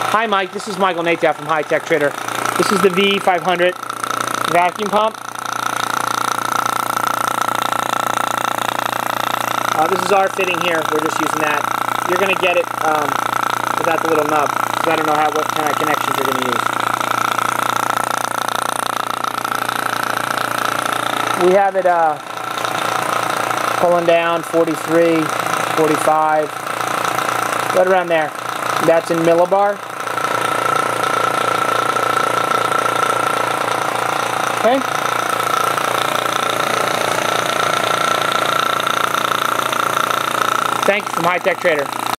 Hi Mike, this is Michael Nataf from High Tech Trader. This is the V500 vacuum pump. This is our fitting here, we're just using that. You're going to get it without the little nub, because I don't know what kind of connections you're going to use. We have it pulling down 43, 45, right around there. That's in millibar. Okay. Thank you from High Tech Trader.